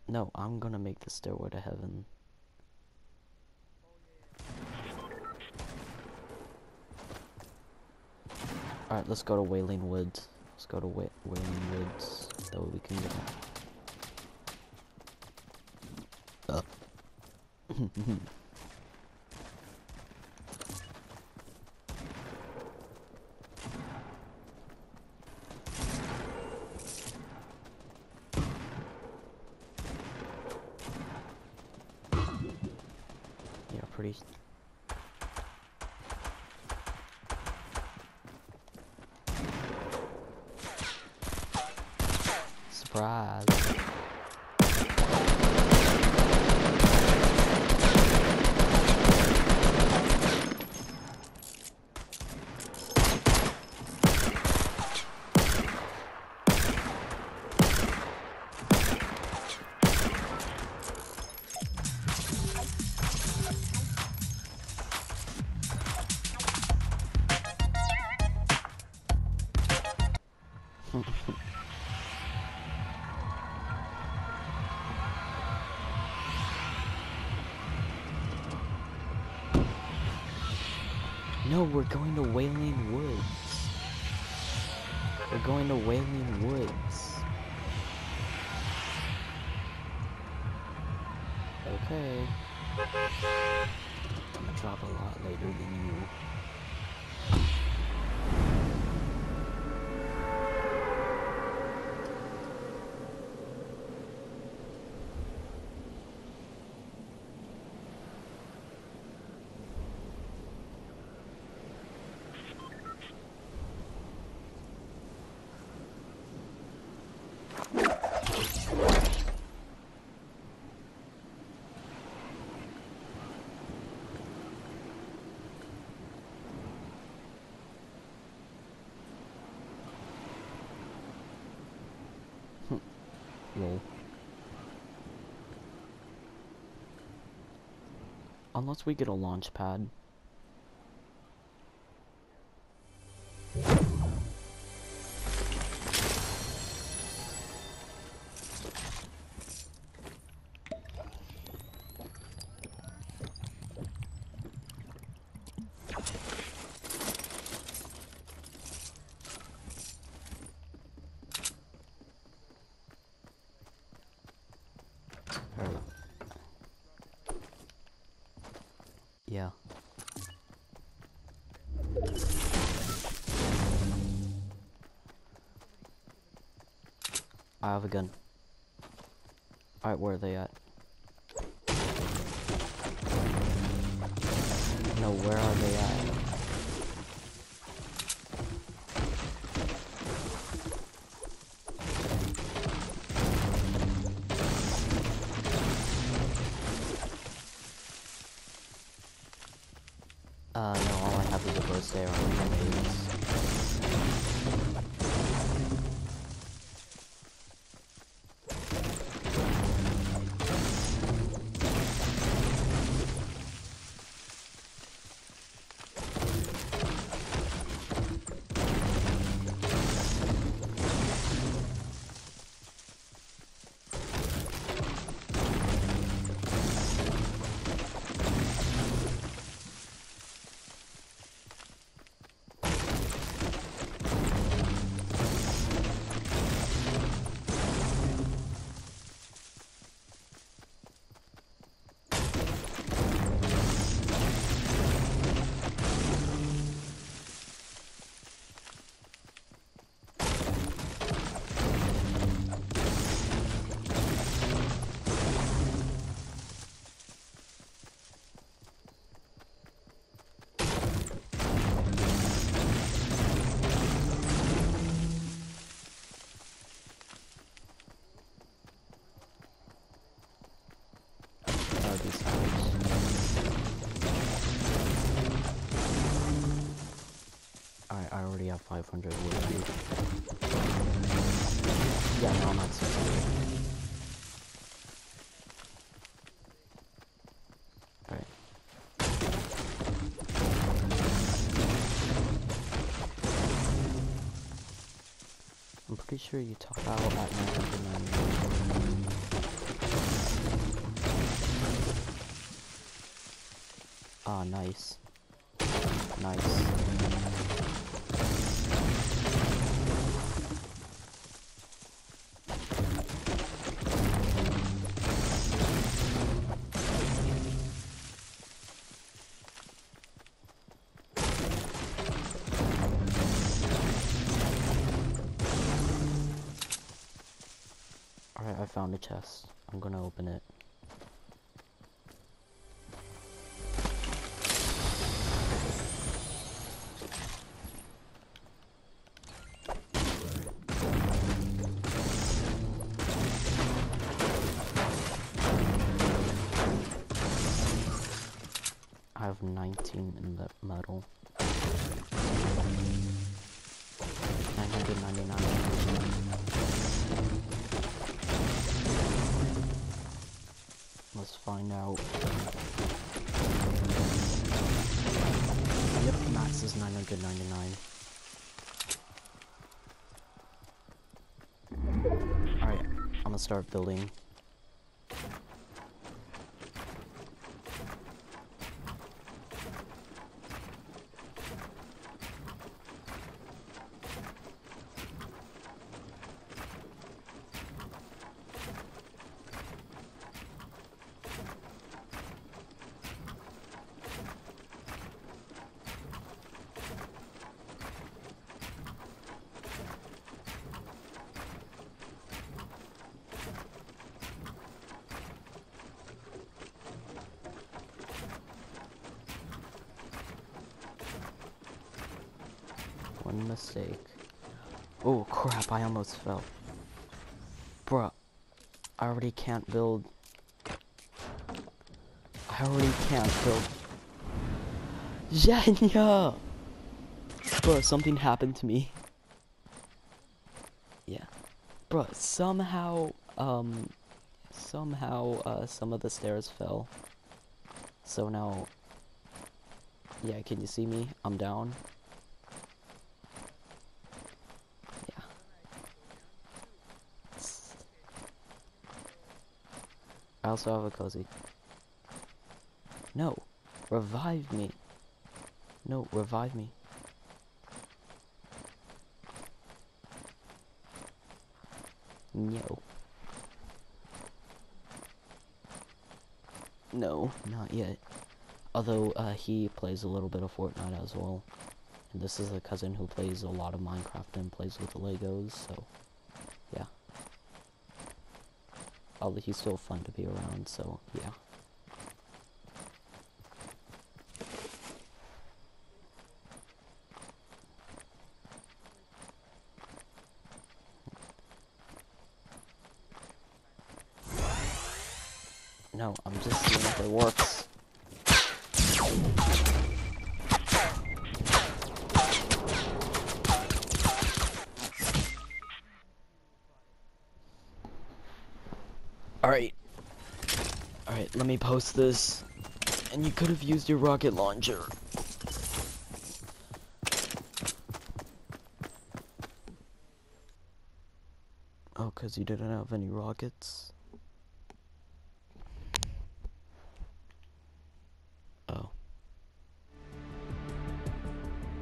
No, I'm gonna make the stairway to heaven. Alright, let's go to Wailing Woods. Let's go to Wailing Woods. That way we can get up. Yeah, pretty. Surprise. No, we're going to Wailing Woods. We're going to Wailing Woods. Okay. I'm gonna drop a lot later than you. Lol. Unless we get a launch pad. Yeah. I have a gun. Alright, where are they at? No, where are they at? No, all I have is a burst arrow and grenades. I already have 500 wood. Yeah, no, I'm at 600. Alright. I'm pretty sure you top out at 999. Ah, nice. Nice. Alright, I found a chest. I'm gonna open it. I have 19 in the metal. 999. Let's find out. Yep, max is 999. Alright, I'm gonna start building. One mistake. Oh crap, I almost fell. Bruh, I already can't build. Zhenya! Bruh, something happened to me. Yeah. Bruh, somehow, some of the stairs fell. So now, yeah, can you see me? I'm down. Yeah. I also have a cozy. No, revive me. No, revive me. No. No, not yet. Although, he plays a little bit of Fortnite as well. And this is a cousin who plays a lot of Minecraft and plays with the Legos, so, yeah. Although he's still fun to be around, so, yeah. No, I'm just seeing if it works. Alright. Alright, let me post this. And you could have used your rocket launcher. Oh, 'cause you didn't have any rockets?